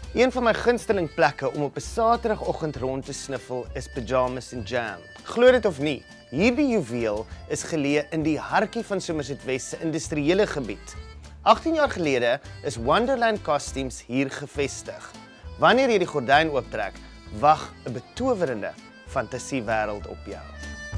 Een van my gunsteling plekke om op 'n Saterdagoggend rond te sniffel is Pajamas and Jam. Glo dit of nie, hierdie juweel is geleë in die hartjie van Somerset-West se industriële gebied. 18 jaar gelede is Wonderland Costumes hier gevestig. Wanneer jy die gordyn ooptrek, wag 'n betowerende fantasiewêreld op jou.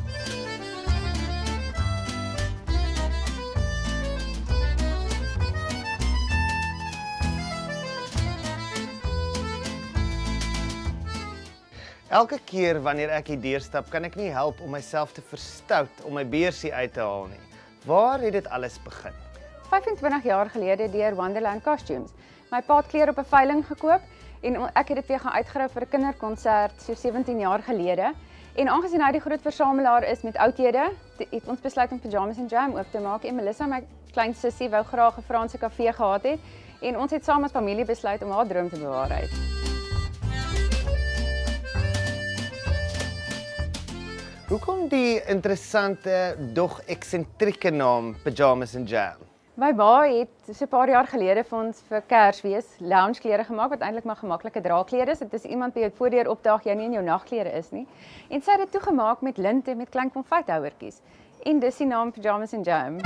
Elke keer wanneer ek hier deurstap, kan ek nie help om myself te verstout om my beursie uit te haal nie. Waar het dit alles begin? 25 jaar gelede deur Wonderland Costumes. My pa het klere op 'n veiling gekoop en ek het dit weer gaan uitgerou vir 'n kinderkonsert so 17 jaar gelede. En aangesien hy die groot versamelaar is met oudhede, het ons besluit om Pajamas and Jam oop te maak. En Melissa, my klein sussie, wou graag 'n Franse kafee gehad het en ons het saam as familie besluit om haar droom te bewaarheid. Hoekom die interessante, dog eksentrieke naam Pajamas and Jam? My pa het so 'n paar jaar gelede vir ons vir Kersfees loungeklere gemaak wat eintlik maar gemaklike draagklere is. Dit is iemand by jou voordeur opdaag jy nie in jou nagklere is nie. En sy het dit toegemaak met linte met klein konfythouertjies. En dis die naam Pajamas and Jam.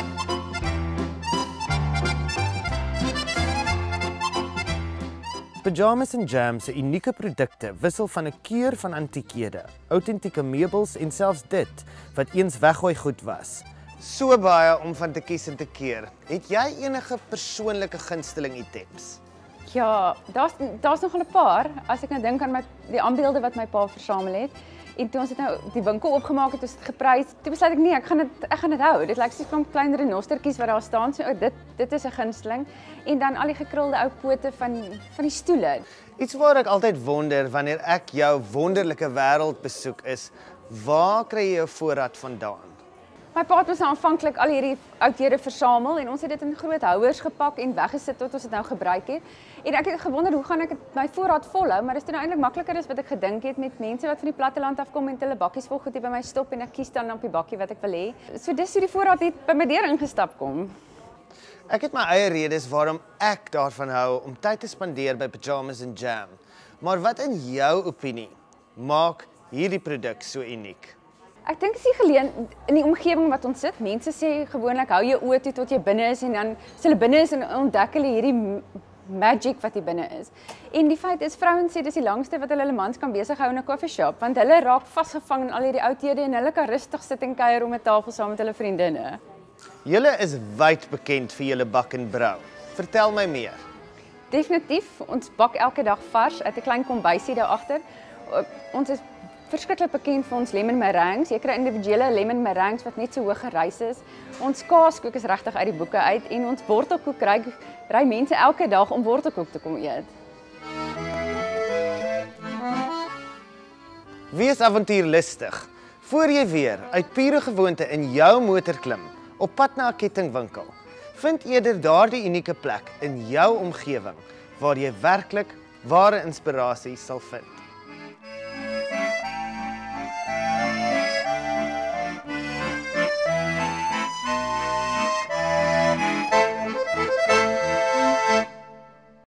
Pajamas and Jam se unieke produkte wissel van 'n keur van antiekhede, autentieke meubels en selfs dit wat eens weggooi goed was. So baie om van te kies en te keer. Het jy enige persoonlike gunsteling items? Ja, daar's nogal 'n paar as ek nou dink aan die aanbeelde wat my pa versamel het. En toe ons het nou die winkel opgemaak het, ons het geprys. Toe besluit ek nee, ek gaan dit hou. Dit lyk soos 'n klomp klein renostertjies wat daar staan. So dit is 'n gunsteling. En dan al die gekrulde ou pote van die stoele. Iets waar ek altyd wonder wanneer ek jou wonderlike wêreld besoek is, waar kry jy jou voorraad vandaan? My pa het ons aanvanklik al hierdie oudhede versamel en ons het dit in groot houers gepak en weggesit tot ons dit nou gebruik het. En ek het gewonder hoe gaan ek my voorraad volhou, maar dit is toe nou eintlik makliker as wat ek gedink het met mense wat van die platteland afkom en hulle bakkies vol goed hier by my stop en ek kies dan op die bakkie wat ek wil hê. So dis hoe die voorraad net by my deur ingestap kom. Ek het my eie redes waarom ek daarvan hou om tyd te spandeer by Pajamas and Jam. Maar wat in jou opinie maak hierdie produk so uniek? Ek dink dit is in die omgewing wat ons sit. Mense sê gewoonlik hou jou oë toe tot jy binne is en dan as hulle binne is en ontdek hulle hierdie magic wat hier binne is. En die feit is vrouens sê dis die langste wat hulle mans kan besig hou in 'n koffieshop want hulle raak vasgevang in al hierdie oudhede en hulle kan rustig sit en kuier om 'n tafel saam met hulle vriendinne. Julle is wyd bekend vir julle bak en brou. Vertel my meer. Definitief, ons bak elke dag vars uit 'n klein kombuisie daar agter. Ons is verskriklik bekend vir ons lemon meringues. Jy kry individuele lemon meringues wat net so hoog gerys is. Ons kaaskoek is regtig uit die boeke uit en ons wortelkoek ry mense elke dag om wortelkoek te kom eet. Wees avontuurlustig. Voor jy weer uit pure gewoonte in jou motor klim, op pad na 'n kettingwinkel. Vind eerder daardie unieke plek in jou omgewing waar jy werklik ware inspirasie sal vind.